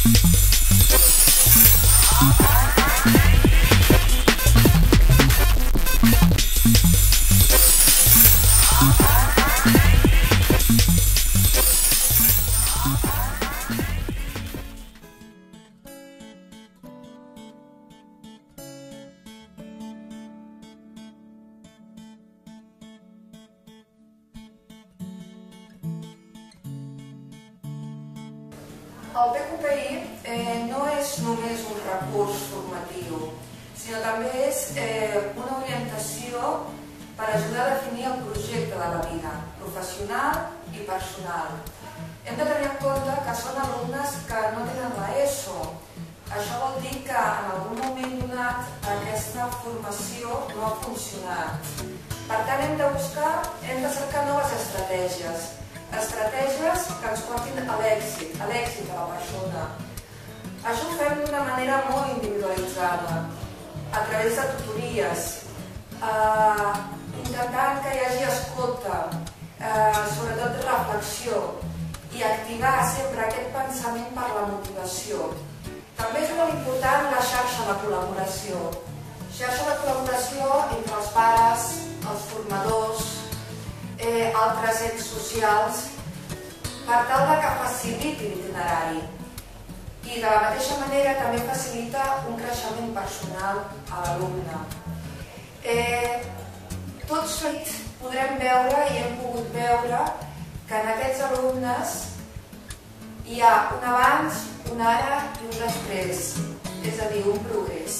El PQPI no és només un recurs formatiu, sinó també és una orientació per ajudar a definir el projecte de la vida, professional i personal. Hem de tenir en compte que són alumnes que no tenen l'ESO. Això vol dir que en algun moment donat aquesta formació no ha funcionat. Per tant, hem de cercar noves estratègies que ens portin a l'èxit de la persona. Això ho fem d'una manera molt individualitzada, a través de tutories, intentant que hi hagi escolta, sobretot reflexió, i activar sempre aquest pensament per la motivació. També és molt important la xarxa de col·laboració. Xarxa de col·laboració entre els pares, els formadors, altres ens socials, per tal que faciliti l'itinerari. I de la mateixa manera també facilita un creixement personal a l'alumne. Tot seguit podrem veure i hem pogut veure que en aquests alumnes hi ha un abans, un ara i un després, és a dir, un progrés.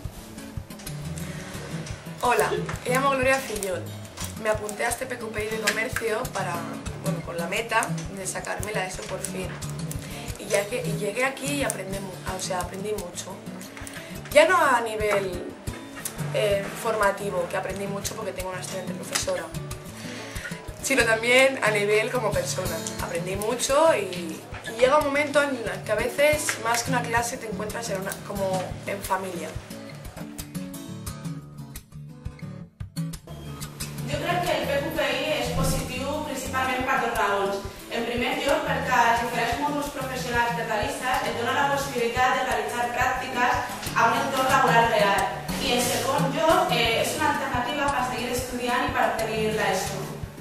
Hola, me llamo Gloria Fillol. Me apunté a este PQPI de comercio con la meta de sacarme la ESO por fin. Y llegué aquí y aprendí mucho. Ya no a nivel formativo, que aprendí mucho porque tengo una excelente profesora, sino también a nivel como persona. Aprendí mucho y llega un momento en el que a veces, más que una clase, te encuentras como en familia. Jo crec que el PQPI és positiu principalment per dos raons. En primer lloc, perquè als diferents mòduls professionals de realistes et dona la possibilitat de realitzar pràctiques a un entorn laboral real. I en segon lloc, és una alternativa per seguir estudiant i per obtenir l'ESO.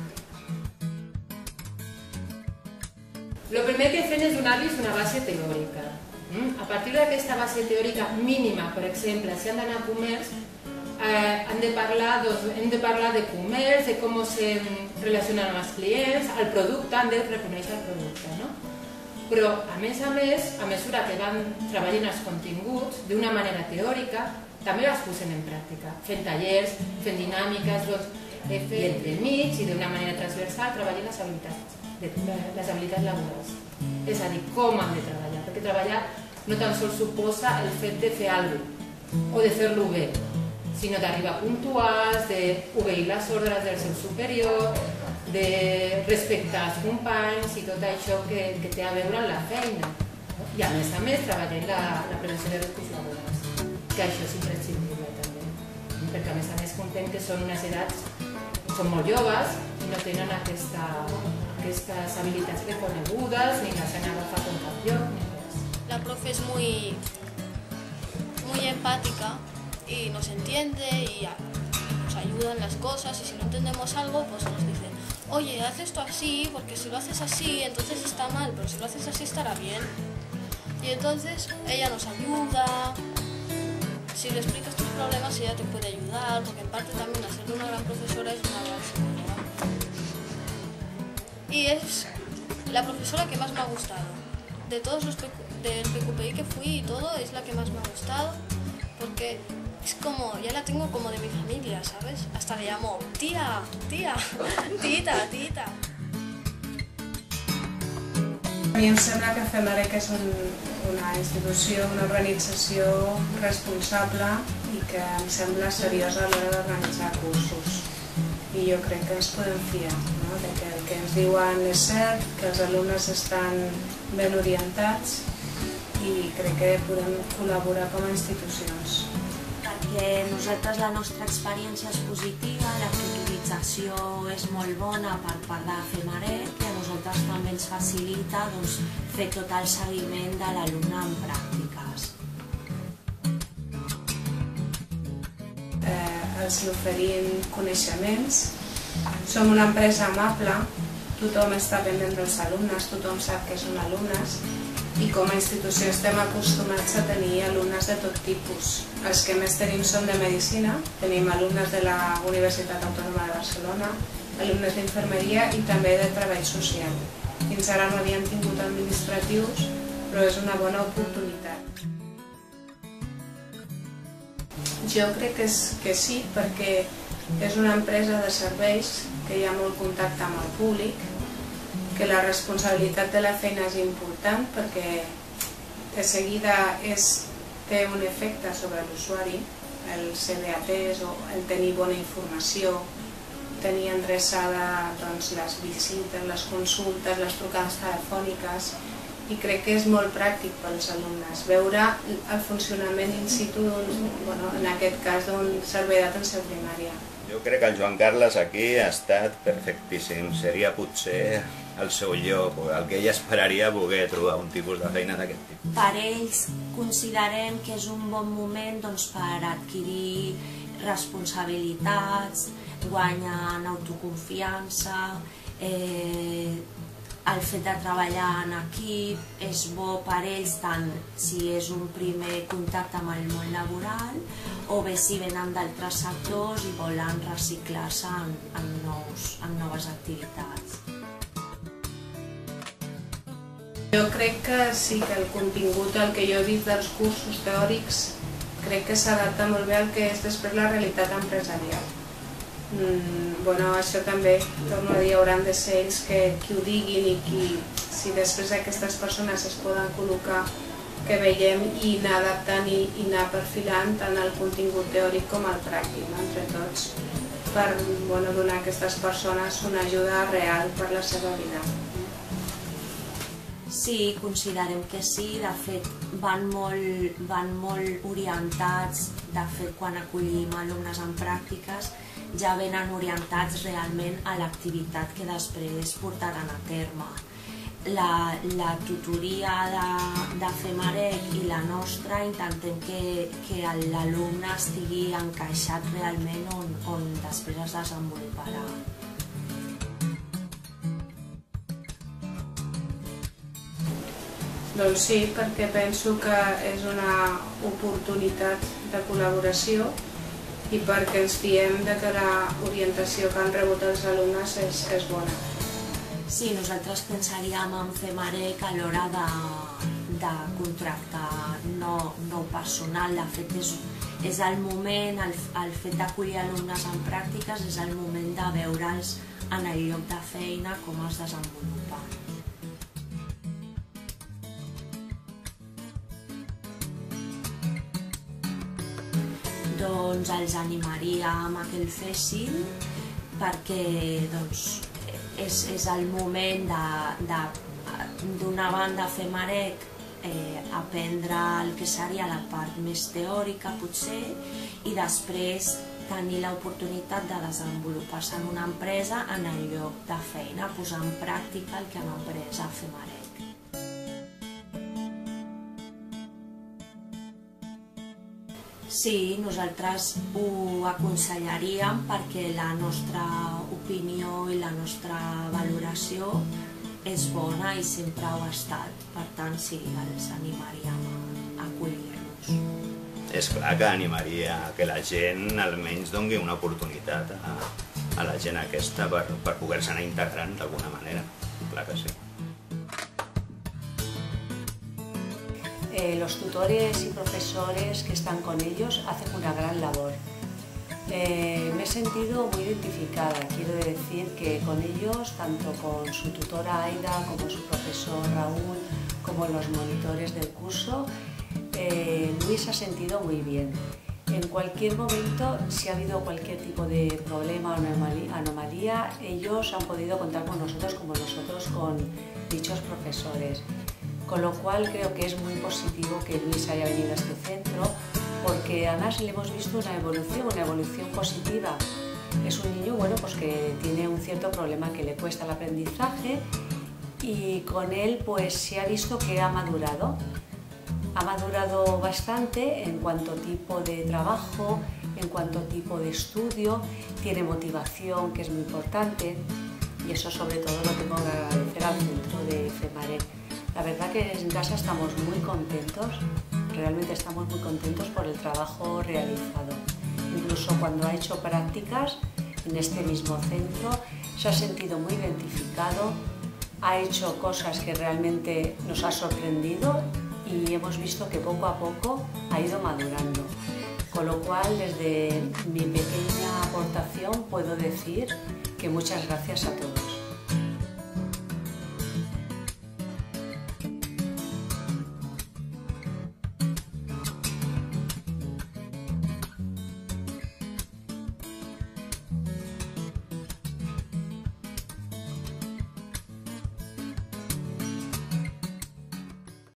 Lo primer que fem és donar-los una base teòrica. A partir d'aquesta base teòrica mínima, per exemple, si han d'anar a comerç, hem de parlar de comerç, de com se relacionen amb els clients, el producte, han de reconèixer el producte, no? Però, a més, a mesura que van treballant els continguts d'una manera teòrica, també els posen en pràctica, fent tallers, fent dinàmiques, i entremig i d'una manera transversal treballant les habilitats laborals. És a dir, com han de treballar, perquè treballar no tan sols suposa el fet de fer alguna cosa o de fer-lo bé, sinó d'arribar puntuals, d'obeir les ordres del seu superior, de respectar els companys i tot això que té a veure amb la feina. I a més, treballar la prevenció de riscos laborals, que això és imprescindible també, perquè a més contem que són unes edats, són molt joves i no tenen aquestes habilitats reconegudes, ni les han agafat en cap lloc, ni res. La profe es muy empática y nos entiende y nos ayuda en las cosas, y si no entendemos algo, pues nos dice, oye, haz esto así, porque si lo haces así, entonces está mal, pero si lo haces así estará bien. Y entonces ella nos ayuda, si le explicas tus problemas ella te puede ayudar, porque en parte también al ser una gran profesora es una gran psicóloga. Y es la profesora que más me ha gustado. De todos los del PQPI que fui y todo, es la que más me ha gustado, porque es como, ya la tengo como de mi familia, ¿sabes? Hasta le llamo tía, tita. A mi em sembla que FEMAREC és una institució, una organització responsable i que em sembla seriosa a l'hora d'organitzar cursos. I jo crec que ens podem fiar, de que el que ens diuen és cert, que els alumnes estan ben orientats i crec que podem col·laborar com a institucions. Perquè nosaltres la nostra experiència és positiva, la tutorització és molt bona per part de FEMAREC, i a nosaltres nosaltres també ens facilita fer tot el seguiment de l'alumne en pràctiques. Els oferim coneixements. Som una empresa amable, tothom està pendent dels alumnes, tothom sap que són alumnes i com a institució estem acostumats a tenir alumnes de tot tipus. Els que més tenim són de Medicina, tenim alumnes de la Universitat Autònoma de Barcelona, alumnes d'infermeria i també de treball social. Fins ara no havíem tingut administratius, però és una bona oportunitat. Jo crec que sí, perquè és una empresa de serveis, que hi ha molt contacte amb el públic, que la responsabilitat de la feina és important perquè de seguida té un efecte sobre l'usuari, el ser atès o el tenir bona informació, tenir endreçada les visites, les consultes, les trucades telefòniques, i crec que és molt pràctic pels alumnes veure el funcionament in situ, en aquest cas, d'un servei d'atenció primària. Jo crec que el Joan Carles aquí ha estat perfectíssim, seria potser el seu lloc, el que ell esperaria poder trobar un tipus de feina d'aquest tipus. Per ells considerem que és un bon moment per adquirir responsabilitats, guanyar en autoconfiança, el fet de treballar en equip és bo per ells tant si és un primer contacte amb el món laboral o bé si venen d'altres sectors i volen reciclar-se en noves activitats. Jo crec que sí que el contingut, el que jo he dit dels cursos teòrics, crec que s'adapta molt bé al que és després la realitat empresarial. Això també, torno a dir, hauran de ser ells qui ho diguin i si després aquestes persones es poden col·locar, que veiem i anar adaptant i anar perfilant tant el contingut teòric com el pràctic, entre tots, per donar a aquestes persones una ajuda real per la seva vida. Sí, considerem que sí, de fet van molt orientats, de fet quan acollim alumnes en pràctiques ja venen orientats realment a l'activitat que després portaran a terme. La tutoria de FEMAREC i la nostra intentem que l'alumne estigui encaixat realment on després es desenvoluparà. Doncs sí, perquè penso que és una oportunitat de col·laboració i perquè ens fiem que l'orientació que han rebut els alumnes és bona. Sí, nosaltres pensaríem en FEMAREC a l'hora de contractar nou personal. De fet, és el moment, el fet d'acollir alumnes en pràctiques, és el moment de veure'ls en el lloc de feina com es desenvolupen. Doncs els animaríem a que el fessin perquè és el moment d'una banda FEMAREC aprendre el que seria la part més teòrica potser i després tenir l'oportunitat de desenvolupar-se en una empresa en el lloc de feina, posar en pràctica el que han après a FEMAREC. Sí, nosaltres ho aconsellaríem perquè la nostra opinió i la nostra valoració és bona i sempre ho ha estat. Per tant, sí, els animaríem a acollir-nos. És clar que animaria que la gent almenys doni una oportunitat a la gent aquesta per poder-se anar integrant d'alguna manera. Clar que sí. Los tutores y profesores que están con ellos hacen una gran labor. Me he sentido muy identificada, quiero decir que con ellos, tanto con su tutora Aida, como su profesor Raúl, como los monitores del curso, Luis ha sentido muy bien. En cualquier momento, si ha habido cualquier tipo de problema o anomalía, ellos han podido contar con nosotros como nosotros con dichos profesores. Con lo cual creo que es muy positivo que Luis haya venido a este centro porque además le hemos visto una evolución positiva. Es un niño que tiene un cierto problema que le cuesta el aprendizaje y con él pues se ha visto que ha madurado bastante en cuanto a tipo de trabajo, en cuanto a tipo de estudio, tiene motivación, que es muy importante, y eso sobre todo lo tengo que agradecer al centro de FEMAREC. La verdad que en casa estamos muy contentos, realmente estamos muy contentos por el trabajo realizado. Incluso cuando ha hecho prácticas en este mismo centro, se ha sentido muy identificado, ha hecho cosas que realmente nos ha sorprendido y hemos visto que poco a poco ha ido madurando. Con lo cual, desde mi pequeña aportación, puedo decir que muchas gracias a todos.